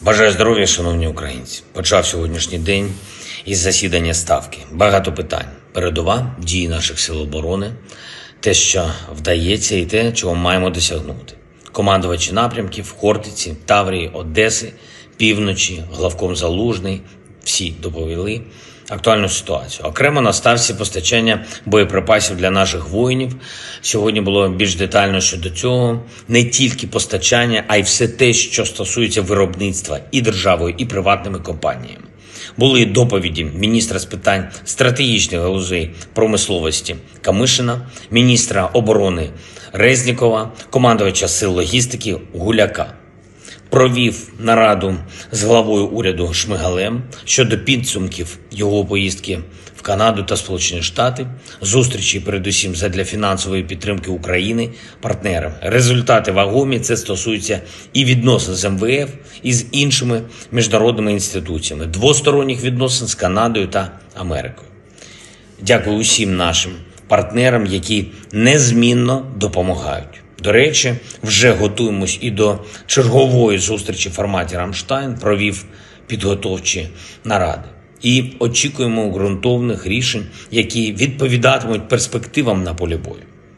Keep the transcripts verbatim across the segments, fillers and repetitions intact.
Бажаю здоров'я, шановні українці. Почав сьогоднішній день із засідання Ставки. Багато питань. Передова, дії наших сил оборони, те, що вдається, і те, чого маємо досягнути. Командувачі напрямків, Хортиці, Таврії, Одеси, Півночі, главком Залужний – всі доповіли актуальну ситуацію. Окремо на ставці постачання боєприпасів для наших воїнів. Сьогодні було більш детально щодо цього. Не тільки постачання, а й все те, що стосується виробництва і державою, і приватними компаніями. Були доповіді міністра з питань стратегічних галузей промисловості Камишина, міністра оборони Резнікова, командувача сил логістики Гуляка. Провів нараду з главою уряду Шмигалем щодо підсумків його поїздки в Канаду та Сполучені Штати, зустрічі передусім задля фінансової підтримки України партнерами. Результати вагомі, це стосується і відносин з ем ве еф, і з іншими міжнародними інституціями, двосторонніх відносин з Канадою та Америкою. Дякую усім нашим партнерам, які незмінно допомагають. До речі, вже готуємось і до чергової зустрічі в форматі «Рамштайн», провів підготовчі наради. І очікуємо ґрунтовних рішень, які відповідатимуть перспективам на полі бою.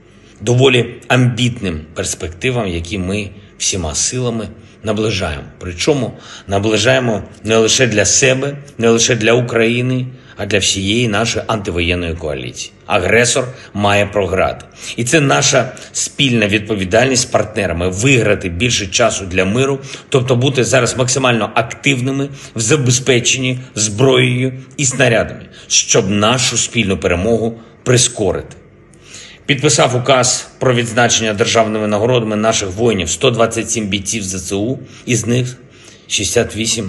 Доволі амбітним перспективам, які ми всіма силами наближаємо. Причому наближаємо не лише для себе, не лише для України, а для всієї нашої антивоєнної коаліції. Агресор має програти. І це наша спільна відповідальність з партнерами – виграти більше часу для миру, тобто бути зараз максимально активними в забезпеченні зброєю і снарядами, щоб нашу спільну перемогу прискорити. Підписав указ про відзначення державними нагородами наших воїнів, сто двадцять сім бійців зе се у, із них шістдесят вісім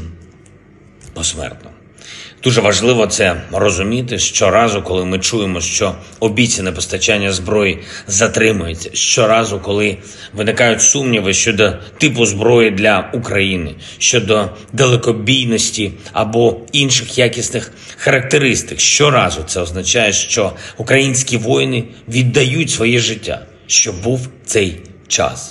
посмертно. Дуже важливо це розуміти щоразу, коли ми чуємо, що обіцяне постачання зброї затримується, щоразу, коли виникають сумніви щодо типу зброї для України, щодо далекобійності або інших якісних характеристик. Щоразу це означає, що українські воїни віддають своє життя, щоб був цей час.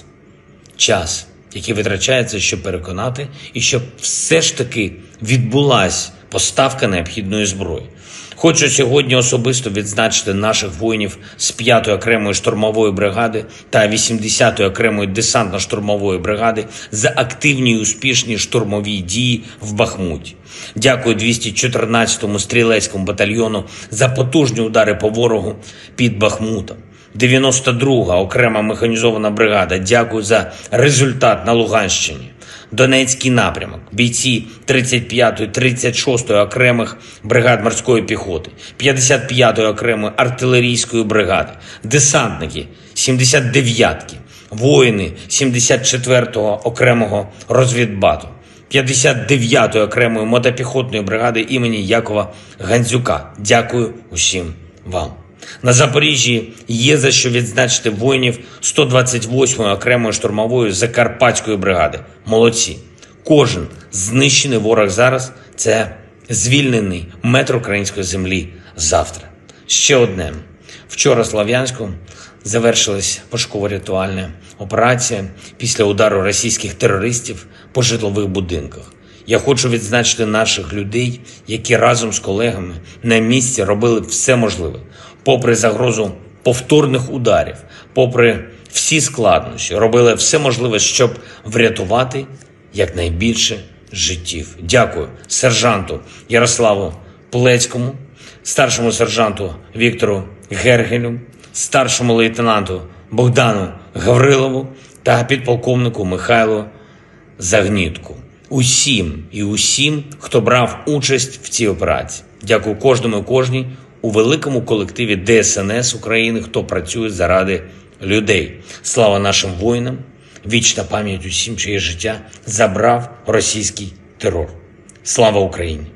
Час, який витрачається, щоб переконати, і щоб все ж таки відбулась поставка необхідної зброї. Хочу сьогодні особисто відзначити наших воїнів з п'ятої окремої штурмової бригади та вісімдесятої окремої десантно-штурмової бригади за активні і успішні штурмові дії в Бахмуті. Дякую двісті чотирнадцятому стрілецькому батальйону за потужні удари по ворогу під Бахмутом. дев'яносто друга окрема механізована бригада. Дякую за результат на Луганщині. Донецький напрямок, бійці тридцять п'ятої, тридцять шостої окремих бригад морської піхоти, п'ятдесят п'ятої окремої артилерійської бригади, десантники сімдесят дев'ятки, воїни сімдесят четвертого окремого розвідбату, п'ятдесят дев'ятої окремої мотопіхотної бригади імені Якова Гандзюка. Дякую усім вам. На Запоріжжі є за що відзначити воїнів сто двадцять восьмої окремої штурмової Закарпатської бригади. Молодці. Кожен знищений ворог зараз – це звільнений метр української землі завтра. Ще одне. Вчора в Слов'янську завершилась пошуково-рятувальна операція після удару російських терористів по житлових будинках. Я хочу відзначити наших людей, які разом з колегами на місці робили все можливе. Попри загрозу повторних ударів, попри всі складнощі, робили все можливе, щоб врятувати якнайбільше життів. Дякую сержанту Ярославу Плецькому, старшому сержанту Віктору Гергелю, старшому лейтенанту Богдану Гаврилову та підполковнику Михайлу Загнітку. Усім і усім, хто брав участь в цій операції. Дякую кожному і кожній у великому колективі де ес ен ес України, хто працює заради людей. Слава нашим воїнам, вічна пам'ять усім, чиє життя забрав російський терор. Слава Україні!